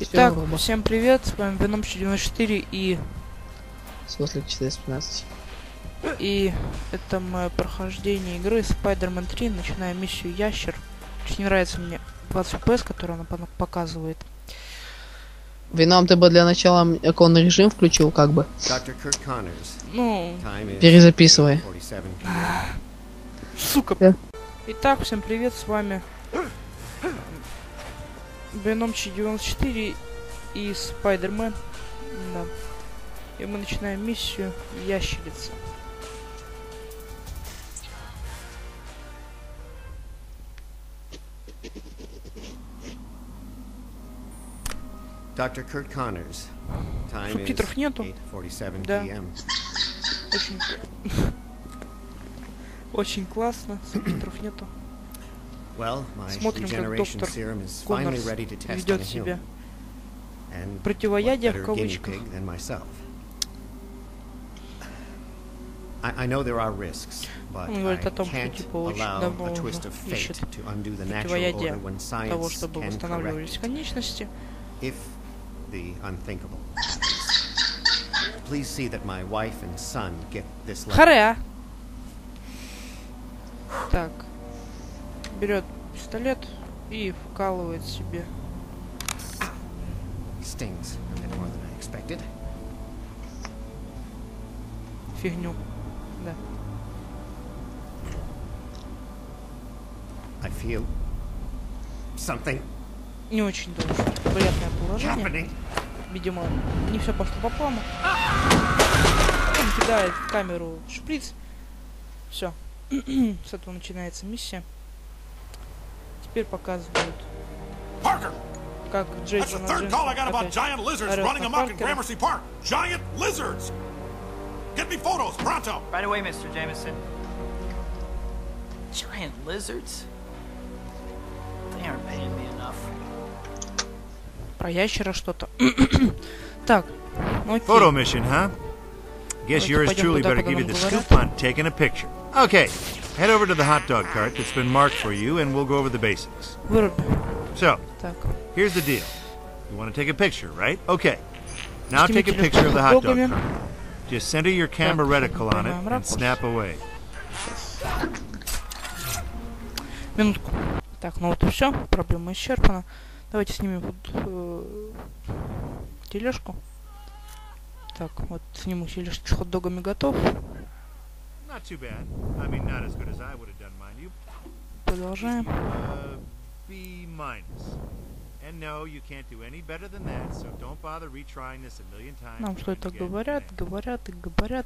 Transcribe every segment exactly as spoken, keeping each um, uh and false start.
Итак, всем привет, с вами Веном девяносто четыре и... Суслик четыреста пятнадцать. И это мое прохождение игры Spider-Man три, начиная миссию Ящер. Очень нравится мне двадцать эф пи эс, который она показывает. Веном, ты бы для начала оконный режим включил, как бы. Ну... Перезаписывай. Сука. Да. Итак, всем привет, с вами Веном девяносто четыре и Spider-Man. Да. И мы начинаем миссию Ящерица. доктор Курт Коннорс. Субтитров нету. Да. Очень... Очень классно. Субтитров нету. Смотрим, как доктор Коннорс ведет себя. Противоядие в кавычках. Он говорит о том, что типа очень давно уже ищет противоядие того, чтобы восстанавливались конечности. Харе! Так. Берет пистолет и вкалывает себе. Фигню. Да. I feel something. Не очень тоже приятное положение. Видимо, не все пошло по плану. Он кидает в камеру шприц. Все. С этого начинается миссия. Теперь показывают, как Джейсон опять орёт на Паркера. Get me photos, pronto! Right away, мистер Jameson. Giant lizards? They aren't paying me enough. Про ящера что-то. Так, ну окей. Photo mission, huh? Guess yours truly better give you the scoop on taking a picture. Okay, head over to the hot dog cart that's been marked for you, and we'll go over the basics. Выруби. So, так. Here's the deal. You want to take a picture, right? Okay. Now take a picture of the hot dog cart. Just center your camera reticle on it and snap away. Минутку. Так, ну вот и все. Проблема исчерпана. Давайте снимем вот э, тележку. Так, вот сниму тележку с хот-догами готов. Продолжаем. Нам что-то говорят, говорят и говорят.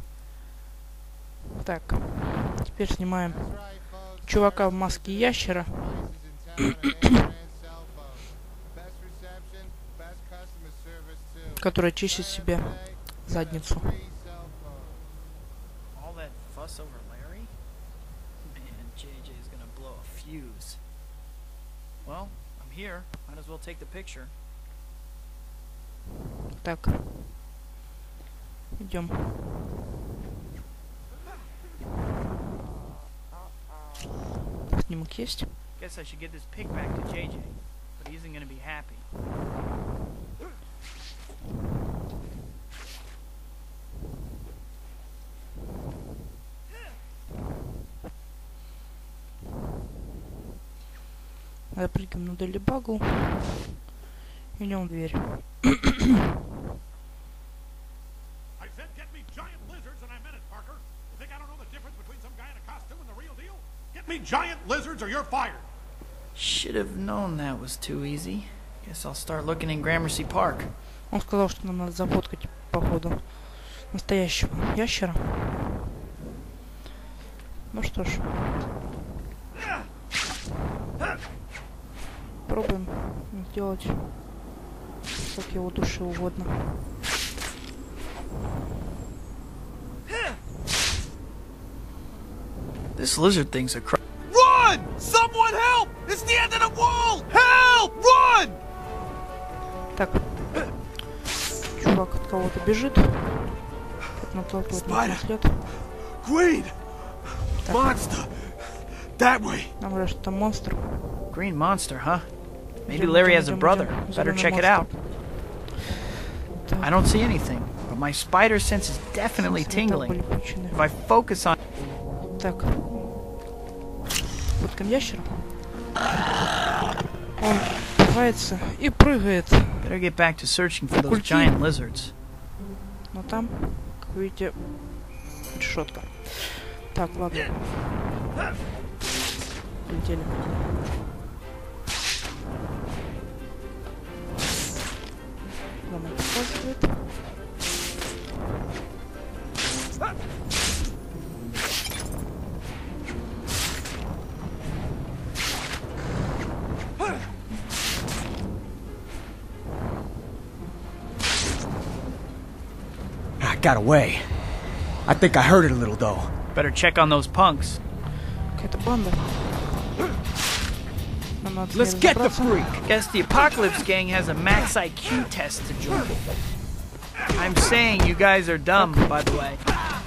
Так, теперь снимаем чувака в маске ящера. Который чистит себе задницу. Так. Идем. Снимок есть. Запрыгиваем на Делибагу. Идем в дверь. Should have known that was too easy. Guess I'll start looking in Gramercy Park. Он сказал, что нам надо зафоткать, походу, настоящего ящера. Ну что ж. Пробуем сделать, как его душе угодно. This lizard thing's a cr- Run! Someone help! It's the end of the wall! Help! Run! Так. Чувак от кого-то бежит. Наталкивает на след. Queen! Monster! That way! Нам говорят, что это монстр. Green monster, huh? Maybe Larry has a brother. Better check it out. I don't see anything, but my spider sense is definitely tingling. If I focus on... Так. Фоткаем ящера. Он пугается и прыгает. Better get back to searching for those giant lizards. Но там, как видите, решетка. Так, ладно. Полетели. Ладно, показывает. I got away. I think I heard it a little though. Better check on those punks. Какая-то банда. Нам надо Let's get the freak. Guess the Apocalypse gang has a max I Q test to join. I'm saying you guys are dumb, by the way.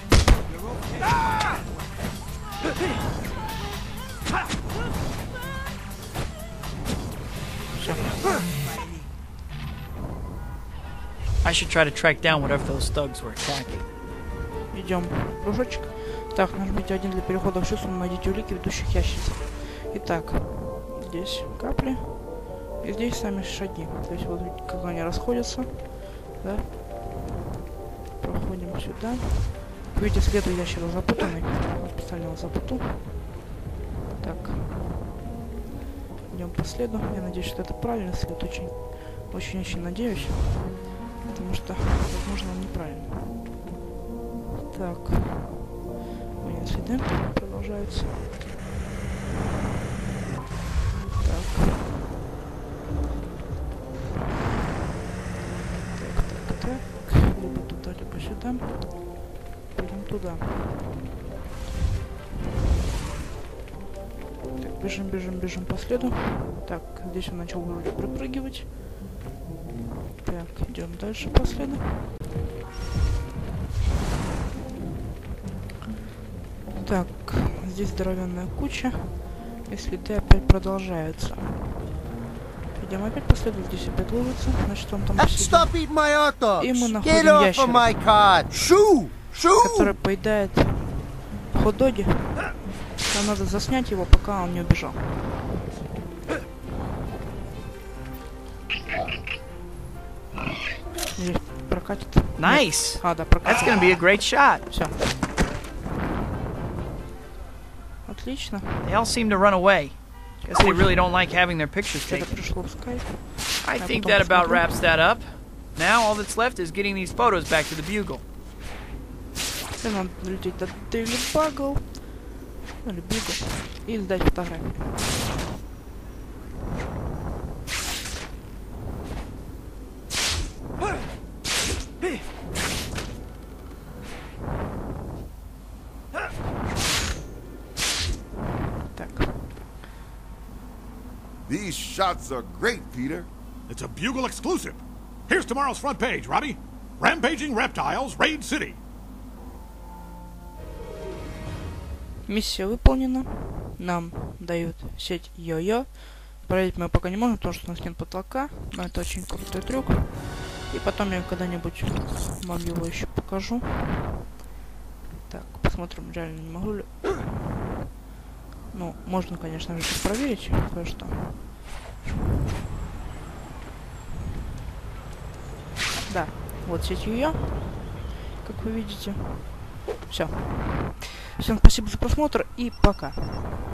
I should try to track down whatever those thugs were attacking. Идем. Кружочек. Так, нажмите один для перехода в чувство, найдите улики ведущих ящиц. Итак, здесь капли. И здесь сами шаги. То есть вот видите, как они расходятся. Да? Проходим сюда. Видите, след у ящера запутанный. Вот специально запутал. Так. Идем по следу. Я надеюсь, что это правильный след. Очень, очень-очень надеюсь. Потому что, возможно, он неправильный. Так. Мои следы продолжаются. Так. Так, так, так. Либо туда, либо сюда. Пойдем туда. Так, бежим, бежим, бежим по следу. Так, здесь он начал вроде пропрыгивать. Так, идем дальше по следу. Так, здесь здоровенная куча. И следы опять продолжаются. Идем опять по следу, здесь опять ловится. Значит, он там Stop eating my hot dogs. И мы Get находим off of my ящера, card. Shoo! Shoo! который поедает хот-доги. Нам надо заснять его, пока он не убежал. Здесь прокатит. Nice! А, да, That's прокатит. gonna be a great shot. Все. Отлично. They all seem to run away. Guess they really don't like having their pictures Это taken. пришло в скайп. I Я think потом that about посмотрю. wraps that up. Now all that's left is getting these photos back to the Bugle. И надо долететь до Дейли Багл. Или Бигл. И сдать фотографию. Так. These shots are great, Peter. It's a Bugle exclusive. Here's tomorrow's front page, Robbie. Rampaging reptiles raid city. Миссия выполнена. Нам дают сеть йо-йо. Проверить мы пока не можем, потому что у нас нет потолка. Но это очень крутой трюк. И потом я когда-нибудь вам его еще покажу. Так, посмотрим, реально не могу ли. Ну, можно, конечно же, проверить кое-что. Да, вот сеть йо-йо, как вы видите. Все. Всем спасибо за просмотр и пока.